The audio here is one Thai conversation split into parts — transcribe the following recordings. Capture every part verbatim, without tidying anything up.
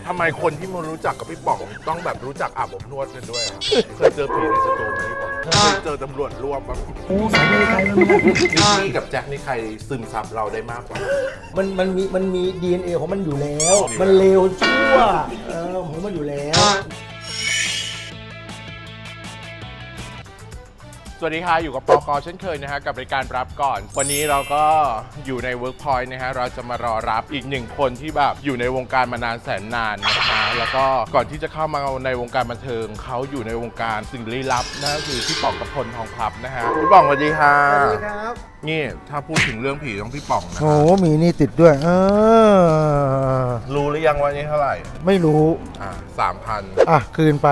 ทำไมคนที่มารู้จักกับพี่ป๋องต้องแบบรู้จักอาบอบนวดกันด้วยครับเคยเจอผีในสตูไหมพี่ป๋องเคยเจอตำรวจรวบบ้างโอ้สายเลยไกลแล้วพี่กับแจ็คนี่ใครซึมซับเราได้มากกว่ามันมันมีมันมี ดี เอ็น เอ ของมันอยู่แล้วมันเลวชั่วเออผมมันอยู่แล้วสวัสดีค่ะอยู่กับปกเช่นเคยนะฮะกับรายการรับก่อนวันนี้เราก็อยู่ใน Workpoint นะฮะเราจะมารอรับอีกหนึ่งคนที่แบบอยู่ในวงการมานานแสนนานนะคะแล้วก็ก่อนที่จะเข้ามาในวงการบันเทิงเขาอยู่ในวงการสิ่งลี้ลับนั่นก็คือพี่ป๋องกพลทองพลับนะฮะพี่ป๋องสวัสดีค่ะสวัสดีครับนี่ถ้าพูดถึงเรื่องผีต้องพี่ป๋องนะโอ้มีนี่ติดด้วยเออรู้หรือยังว่านี่เท่าไหร่ไม่รู้อ่าสามพันอ่ะคืนไป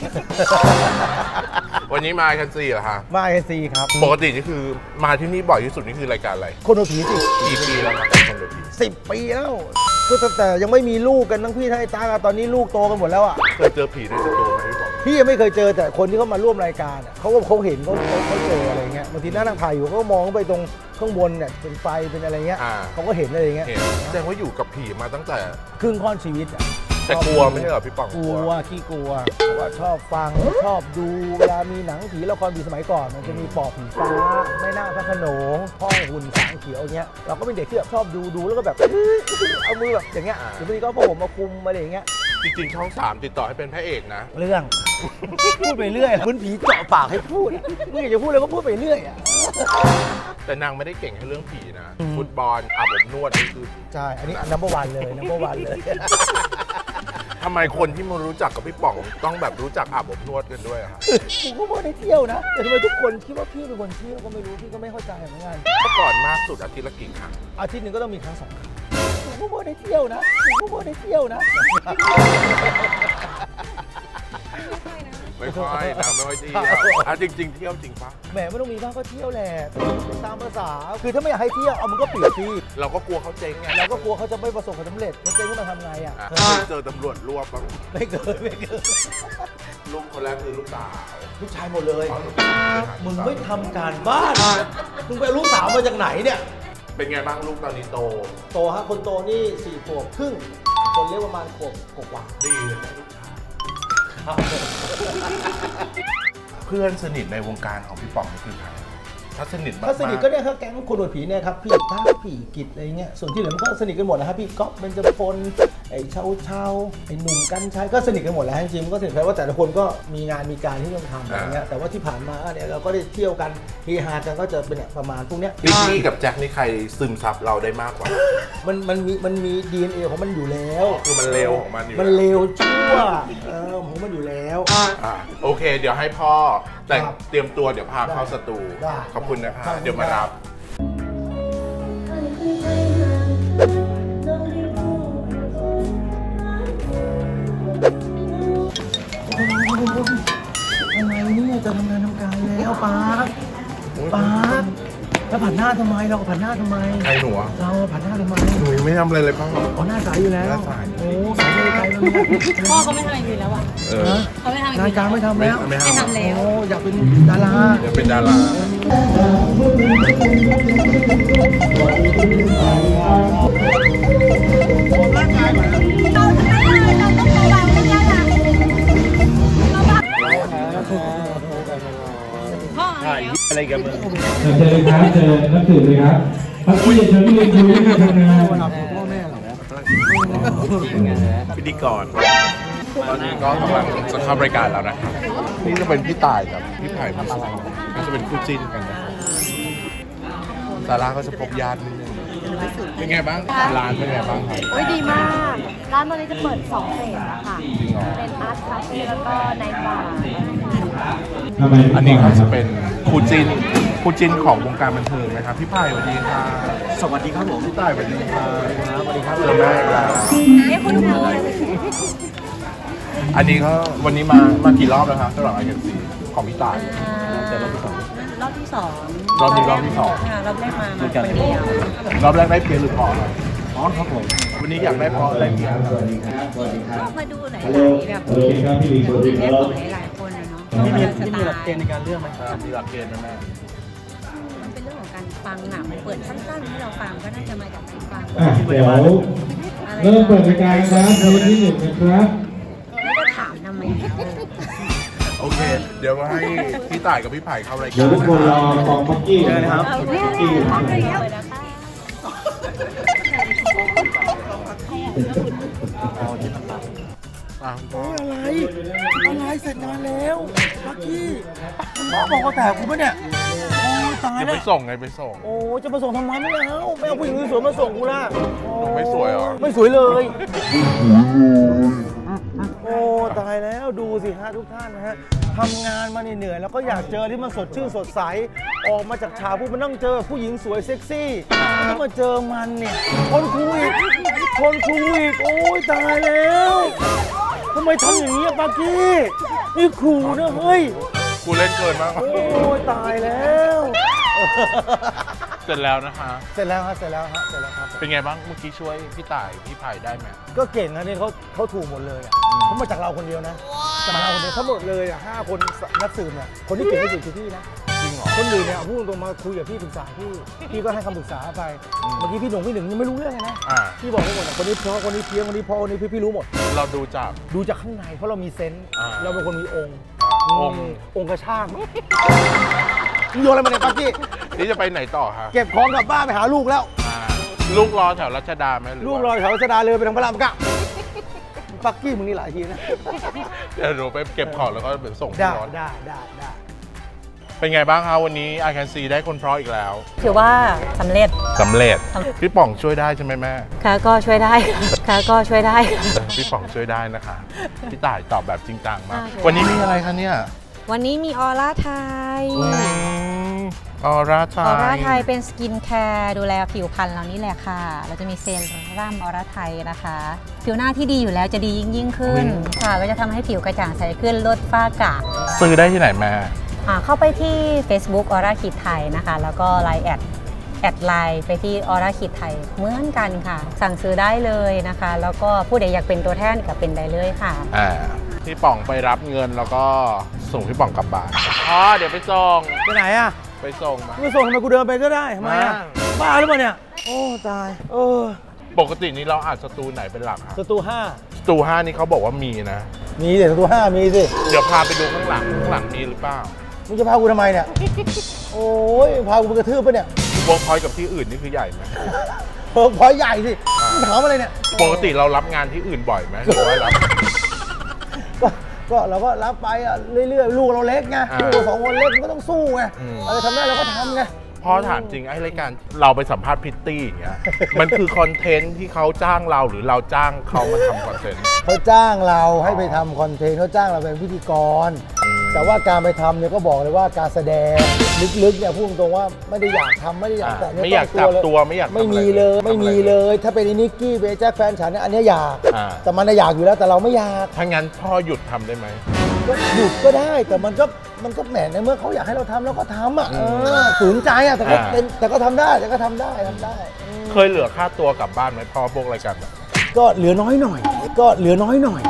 วันนี้มากันสี่เหรอคะมาเอซีครับปกตินี่คือมาที่นี่บ่อยที่สุดนี่คือรายการอะไรคนดูผีสิกี่ปีแล้วครับคนดูผีสิบปีแล้วก็แต่ยังไม่มีลูกกันทั้งพี่ทั้งไอ้ตาตอนนี้ลูกโตกันหมดแล้วอ่ะเคยเจอผีในสตูไหมพี่ป๋องพี่ยังไม่เคยเจอแต่คนที่เขามาร่วมรายการเขาก็เขาเห็นเขาเขาเจออะไรเงี้ยบางทีนั่งถ่ายอยู่เขาก็มองไปตรงข้างบนเนี่ยเป็นไฟเป็นอะไรเงี้ยเขาก็เห็นอะไรเงี้ยแสดงว่าอยู่กับผีมาตั้งแต่ครึ่งค่อนชีวิตอ่ะแต่กลัวไม่ใช่เหรอพี่ป๋องกลัวขี้กลัวว่าชอบฟังชอบดูเวลามีหนังผีละครผีสมัยก่อนมันจะมีปอบผีฟ้าไม่น่าพระโขนงพ่อหุ่นสางเขียวเงี้ยเราก็เป็นเด็กที่แบบชอบดูดูแล้วก็แบบเอามือแบบอย่างเงี้ยหรือบางทีก็พอผมมาคุมอะไรอย่างเงี้ยจริงๆช่องสามติดต่อให้เป็นพระเอกนะเรื่องพูดไปเรื่อยเหมือนผีเจาะปากให้พูดมึงอยากจะพูดเลยก็พูดไปเรื่อยอ่ะแต่นางไม่ได้เก่งแค่เรื่องผีนะฟุตบอลอาบอบนวดนี่คือใช่อันนี้นัมเบอร์วันเลยนัมเบอร์วันเลยทำไมคนที่มารู้จักกับพี่ป๋องต้องแบบรู้จักอาบอบนวดกันด้วยครับผมก็ไม่ได้เที่ยวนะแต่ทำไมทุกคนคิดว่าพี่เป็นคนเที่ยวก็ไม่รู้พี่ก็ไม่เข้าใจเหมือนกันเมื่อก่อนมากสุดอาทิตย์ละกี่ครั้งอาทิตย์หนึ่งก็ต้องมีครั้งสองครั้งผมก็ไม่ได้เที่ยวนะผมก็ไม่ได้เที่ยวนะไม่ค่อยนะไม่ค่อยเที่ยวอ่ะจริงๆเที่ยวจริงปะแหมไม่ต้องมีบ้างก็เที่ยวแหละเป็นตามภาษาคือถ้าไม่อยากให้เที่ยวเอามึงก็เปลี่ยนที่เราก็กลัวเขาเจ๊งไงเราก็กลัวเขาจะไม่ประสบความสำเร็จมันเจ๊งก็มาทำไงอ่ะเจอตำรวจรวบบ้างไม่เกินไม่เกินลูกคนแรกคือลูกสาวลูกชายหมดเลยมึงไม่ทำการบ้านมึงไปลูกสาวมาจากไหนเนี่ยเป็นไงบ้างลูกตอนนี้โตโตฮะคนโตนี่สี่ขวบครึ่งคนเล็กประมาณขวบกว่าดีเลยลูกชายเพื่อนสนิทในวงการของพี่ป๋องนี่คือใครถ้าสนิทถ้าสนิทก็เนี่ยครับแก๊งคนอวดผีเนี่ยครับพี่ต้าผีกิจอะไรเงี้ยส่วนที่เหลือมันก็สนิทกันหมดนะครับพี่ก๊อฟเบญจพลไอ้เชาเชาไอ้หนุ่มกันชัยก็สนิทกันหมดแล้วจริงๆก็สนิทเพราะว่าแต่ละคนก็มีงานมีการที่ต้องทำอะไรเงี้ยแต่ว่าที่ผ่านมาเนี่ยเราก็ได้เที่ยวกันเฮฮากันก็จะเป็นประมาณพวกเนี้ยพี่กับแจ็คนี่ใครซึมซับเราได้มากกว่ามันมันมีมันมี ดี เอ็น เอ ของมันอยู่แล้วคือมันเลวของมันอยู่มันเลวชั่วเออของมันอยู่แล้วอ่าโอเคเดี๋ยวให้พ่อแต่เตรียมตัวเดี๋ยวพาเข้าสตูขอบคุณนะคะเดี๋ยวมารับทำไมเนี่ยจะทำงานทำการแล้วป๊าป๊าแล้วผ่านหน้าทำไมเราผ่านหน้าทำไมใครหนูเราผ่านหน้าทำไมหนูยังไม่ทำอะไรเลยพ่ออ๋อหน้าใสอยู่แล้วโอ้ใสเลยไกลแล้วเนี่ยพ่อเขาไม่ทำอะไรอยู่แล้วอ่ะเขาไม่ทำอะไรรายการไม่ทำแล้วไม่ทำแล้วอยากเป็นดาราอยากเป็นดาราร่างกายมาเราจะไม่ได้เราต้องระวังเรื่องร่างกายพ่ออะไรกันมึงเชิญครับเชิญนักสืบเลยครับพักที่เชิญพี่เรียนคุยด้วยกันทำงานพ่อแม่เหรอพิธีกรตอนนี้ก็กำลังจะเข้ารายการแล้วนะครับนี่จะเป็นพี่ต่ายกับพี่ไผ่พิสุทธิ์ก็จะเป็นคู่จิ้นกันนะครับซาร่าก็จะพบญาตินิดนึงเป็นไงบ้างร้านเป็นไงบ้างครับโอ้ยดีมากร้านตอนนี้จะเปิดสองเฟสนะคะเป็นอาร์ตคาเฟ่แล้วก็ไนท์บาร์อันนี้ก็จะเป็นคู่จิ้นคู่จิ้นของวงการบันเทิงนะครับพี่ไผ่สวัสดีครับสวัสดีครับผมพี่ต่ายสวัสดีครับสวัสดีครับเจอแม่แล้วเรียกคุณพ่ออันนี้ก็วันนี้มามากี่รอบแล้วครับสำหรับไอเคนซีของพี่ต่ายแต่รอบที่สองรอบที่สองรอบนี้รอบที่สองรอบแรกมามาคนเดียวรอบแรกได้เพียงหรือพอครับอ๋อครับผมวันนี้อยากได้พอได้เพียงสวัสดีครับสวัสดีครับมาดูหลายๆแบบโอเคครับพี่ลีสวัสดีครับหลายๆคนเลยเนาะพี่มีพี่มีหลักเกณฑ์ในการเลือกไหมมีหลักเกณฑ์นะแม่มันเป็นเรื่องของการฟังอ่ะมันเปิดสั้นๆให้เราฟังก็น่าจะมาจากการฟังเดี๋ยวอะไรเริ่มเปิดรายการครับเพลงที่หนึ่งนะครับแล้วก็ถามทำไมโอเค เดี๋ยวมาให้พี่ต่ายกับพี่ไผ่เข้ารายเดี๋กาย รวทุกคนรอฟองปักกี้นะครับเอาปักเรื่องกี้เอาเรื่องเลยนะคะอ่ะอะไรอะไรเสร็จงานแล้วลักกี้มาบอกว่าแต่กูปะเนี่ยโอ้ตายจะแล้ไปวส่งไงไปส่งโอ้จะมาส่งทำไมไม่เอาไม่เอาผู้หญิงสวยๆมาส่งกูละไม่สวยเหรอไม่สวยเลย โอ้ตายแล้วดูสิฮะทุกท่านนะฮะทำงานมาเหนื่อยๆแล้วก็อยากเจอที่มันสดชื่นสดใสออกมาจากฉากผู้มันต้องเจอผู้หญิงสวยเซ็กซี่ต้องมาเจอมันเนี่ยคนคุยคนคุยโอ้ยตายแล้วทำไมทำอย่างนี้อะปากี้นี่ครูนะเฮ้ยกูเล่นเกินมากโอ้ยตายแล้วเสร็จแล้วนะคะเสร็จแล้วฮะเสร็จแล้วฮะเสร็จแล้วครับเป็นไงบ้างเมื่อกี้ช่วยพี่ต่ายพี่ไผ่ได้ไหมก็เก่งนะนี่เขาเขาถูกหมดเลยอ่ะเขามาจากเราคนเดียวนะจากเราคนเดียวทั้งหมดเลยอ่ะห้าคนนักสืบเนี่ยคนที่เก่งที่สุดคือพี่นะจริงเหรอคนอื่นเนี่ยพูดตรงๆมาคุยกับพี่ปรึกษาพี่พี่ก็ให้คำปรึกษาไปอืมเมื่อกี้พี่หนุ่มพี่หนึ่งยังไม่รู้เรื่องเลยนะอ่าพี่บอกให้หมดอะคนนี้เพราะคนนี้เพี้ยนคนนี้เพราะคนนี้พี่พี่รู้หมดเราดูจากดูจากข้างในเพราะเรามีเซนส์อ่าเราเป็นคนมีองค์อ่าองค์มองค์กระช่างมึงโยนอะไรมาเนี่ยปักกี้นี่จะไปไหนต่อคะเก็บของกลับบ้านไปหาลูกแล้วอ่าลูกรอแถวรัชดาไหมหรือลูกว่ารอแถวรัชดาเลยไปทางพระรามเก้าปักกี้มึงนี่หลายทีนะเดี๋ยวหนูไปเก็บของแล้วก็ไปส่งที่ได้รถได้ได้ได้เป็นไงบ้างคะวันนี้ I Can See ได้คนเพราะอีกแล้วถือว่าสำเร็จสำเร็จสำเร็จพี่ป๋องช่วยได้ใช่ไหมแม่ค่ะก็ช่วยได้ค่ะก็ช่วยได้เออพี่ป๋องช่วยได้นะคะพี่ต่ายตอบแบบจริงจังมากอ่าช่วยวันนี้มีอะไรคะเนี่ยวันนี้มีออร่าไทยอืมออร่าไทออร่าย ไทยเป็นสกินแคร์ดูแลผิวพรรณเรานี่แหละค่ะ เราจะมีเซรั่มออร่าไทยนะคะ ผิวหน้าที่ดีอยู่แล้วจะดียิ่งยิ่งขึ้นค่ะก็จะทำให้ผิวกระจ่างใสขึ้นลดฝ้ากระซื้อได้ที่ไหนแม่อ่าเข้าไปที่ Facebook ออร่าขีดไทยนะคะ แล้วก็ไลน์แอดแอดไลน์ไปที่ออร่าขีดไทยเหมือนกันค่ะ สั่งซื้อได้เลยนะคะ แล้วก็ผู้ใดอยากเป็นตัวแทนก็เป็นได้เลยค่ะอ่าพี่ป๋องไปรับเงินแล้วก็ส่งพี่ป๋องกลับบ้านอ๋อเดี๋ยวไปส่งไปไหนอ่ะไปส่งมาไม่ส่งทำไมกูเดินไปก็ได้ทำไมอ่ะมาบ้าหรือเปล่าเนี่ย โอ้ตายเออปกตินี้เราอัดสตูไหนเป็นหลักครับสตูห้าสตูห้านี่เขาบอกว่ามีนะมีสิสตูห้ามีสิเดี๋ยวพาไปดูข้างหลังข้างหลังมีหรือเปล่ามึงจะพากูทำไมเนี่ย โอ้ยพากูไปกระทืบปะเนี่ยวงพอยกับที่อื่นนี่คือใหญ่ไหมเพิ่มพอยใหญ่สิมึงถามอะไรเนี่ยปกติเรารับงานที่อื่นบ่อยไหมหรือว่ารับก็ก็เราก็รับไปอ่ะเรื่อยๆลูกเราเล็กไงอ่าลูกเราสองคนเล็กมันก็ต้องสู้ไงอืมอะไรทำได้เราก็ทำไงพอถามจริงไอ้รายการเราไปสัมภาษณ์พริตตี้อย่างเงี้ย มันคือคอนเทนต์ที่เขาจ้างเราหรือเราจ้างเขามาทำคอนเทนต์เขาจ้างเราให้ไปทำคอนเทนต์เขาจ้างเราเป็นพิธีกรอืมแต่ว่าการไปทำเนี่ยก็บอกเลยว่าการแสดงลึกๆเนี่ยพูดตรงๆว่าไม่ได้อยากทำไม่ได้อยากอ่าแต่เนื้ไม่อยากจับตัวไม่อยากทำไม่มีอะไรเลยทำอะไรไม่มีเลย ถ้าเป็นไอ้นิกกี้เป็นไอ้แจ็คแฟนฉันเนี่ยอันเนี้ยอยากอ่าแต่มันน่ะอยากอยู่แล้วแต่เราไม่อยากถ้างั้นพ่อหยุดทำได้ไหมก็หยุดก็ได้แต่มันก็มันก็แหมในเมื่อเขาอยากให้เราทำเราก็ทำอ่ะอืเอมอฝืนใจอ่ะแต่ก็อ่าเป็นแต่ก็ทำได้แต่ก็ทำได้ทำได้อืมเคยเหลือค่าตัวกลับบ้านไหมพ่อพวกรายการแบบก็เหลือน้อยหน่อย ก็เหลือน้อยหน่อย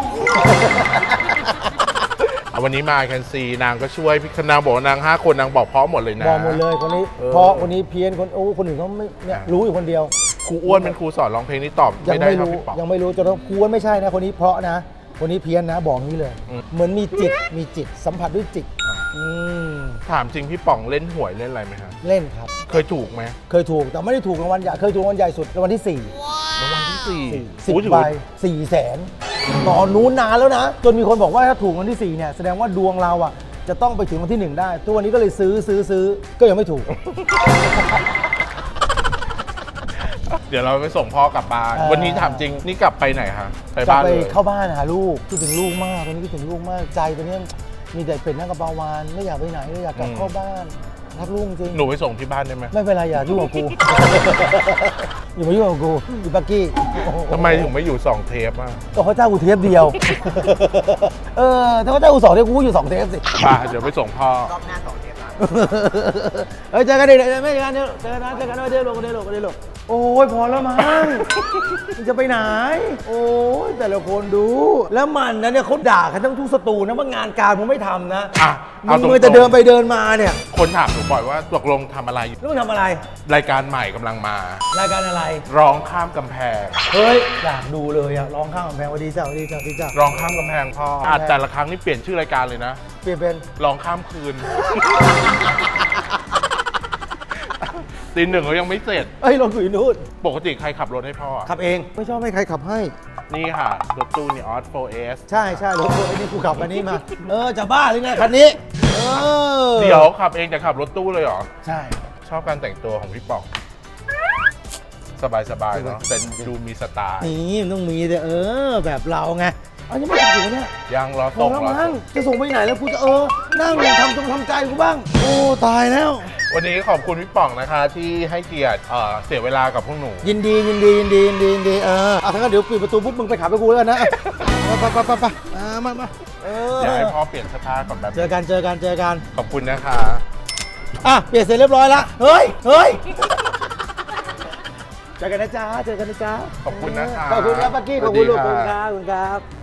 อ่ะวันนี้มาแคนซีนางก็ช่วยพี่นางบอกว่านางห้าคนนางบอกพร้อมหมดเลยนะบอกหมดเลยคนนี้เออเพราะคนนี้เพี้ยนคนโอ้คนอื่นเขาไม่เนี่ยอ่ารู้อยู่คนเดียวครูอ้วนเป็นครูสอนร้องเพลงนี่ตอบยังไม่ได้ไม่เท่ารู้พี่ป๋องยังไม่รู้จนครูว่าไม่ใช่นะคนนี้เพราะนะ คนนี้เพี้ยนนะบอกนี้เลยอืมเหมือนมีจิตมีจิตสัมผัสด้วยจิตอืมถามจริงพี่ป๋องเล่นหวยเล่นอะไรไหมครับเล่นครับเคยถูกไหมเคยถูกแต่ไม่ได้ถูกรางวัลใหญ่เคยถูกรางวัลใหญ่สุดรางวัลที่สี่รางวัลที่สี่สิบโอ้ยถือใบว่าสี่แสนตอนนู้นนานแล้วนะ จนมีคนบอกว่าถ้าถูกรางวัลที่สี่เนี่ยแสดงว่าดวงเราอ่ะจะต้องไปถึงวันที่หนึ่งได้ตัวนี้ก็เลยซื้อซื้อซื้อก็ยังไม่ถูกเดี๋ยวเราไปส่งพ่อกลับบ้านเออวันนี้ถามจริงนี่กลับไปไหนคะไปจะบ้านไปเลยเข้าบ้านหาลูกคิดถึงลูกมากตอนนี้คิดถึงลูกมากใจตอนนี้มีแต่เป็ดนั่งกระเป๋าวานไม่อยากไปไหนเลยอยากกลับเข้าบ้านรักลูกจริงหนูไปส่งที่บ้านได้ไหมไม่เป็นไรอย่ายุ่งกับกู อย่ามายุ่งกับกูอีปักกี้ทำไมถึงไม่อยู่สองเทปอ่ะก็เขาจ้างกูเทปเดียว เออถ้าเขาจ้างกูสองเทปกูก็อยู่สองเทปสิมาเดี๋ยวไปส่งพ่อเฮ้ยเจอกันดิเดี๋ยวไม่เจอกันเดี๋ยวเจอกันนะเจอกันนะเดี๋ยวลงเดี๋ยวลงเดี๋ยวลงโอ้ยพอแล้วมั้ง มันจะไปไหนโอ้ยแต่ละคนดู แล้วมันนะเนี่ยเขาด่ากันทั้งทุกสตูนะว่างานการมึงไม่ทำนะอ่ะมึเอางตรงเลยแต่เดินไปเดินมาเนี่ยคนถามหนูบ่อยว่าตกลงทำอะไรอยู่แล้วมึงทำอะไรรายการใหม่กำลังมารายการอะไรร้องข้ามกำแพงเฮ้ยอยากดูเลยอะร้องข้างกำแพงวันดีจ้าวันดีจ้าวันดีจ้าร้องข้ามกำแพงพ่ออาจแต่ละครั้งนี่เปลี่ยนชื่อรายการเลยนะเปลี่ยนเป็นร้องข้ามคืน ตีหนึ่งเรายังไม่เสร็จเอ้ยลงอยู่นู่นปกติใครขับรถให้พ่อขับเองไม่ชอบให้ใครขับให้นี่ค่ะ รถตู้นี่ออส โฟร์ เอสใช่ใช่รถตัวไอ้นี่กูขับอันนี้มา เออจะบ้าหรือไงคันนี้เออเดี๋ยวขับเองจะขับรถตู้เลยเหรอใช่ชอบการแต่งตัวของพี่ป๋อง สบายๆเนาะแต่ดูมีสไตล์นี่มันต้องมีแต่เออแบบเราไงเอายังไม่ถึงเนี่ยยังรอพส่อง แล้วรอมั้ส่งงจะส่งไปไหนแล้วกูจะเออนั่งทำตรงทำใจกูบ้าง โอ้ตายแล้ววันนี้ขอบคุณพี่ป๋องนะคะ ที่ให้เกียรติเอ่อเสียเวลากับพวกหนูยินดียินดียินดียินดียินดีเออเอาทั้งนั้นเดี๋ยวปิดประตูปุ๊บมึงไปขับไปกูแล้วกันนะไปไปไปไปไปมามาเอออยากให้พ่อเปลี่ยนเสื้อผ้าก่อนแบบเจอกันเจอกันเจอกันขอบคุณนะคะอ่ะเปลี่ยนเสร็จเรียบร้อยละเฮ้ยเฮ้ยเจอกันนะจ๊ะเจอกันนะจ๊ะขอบคุณนะคะขอบคุณครับปักกี้ขอบคุณลูกขอบคุณคสวัสดีค่ะรับขอบคุณครับ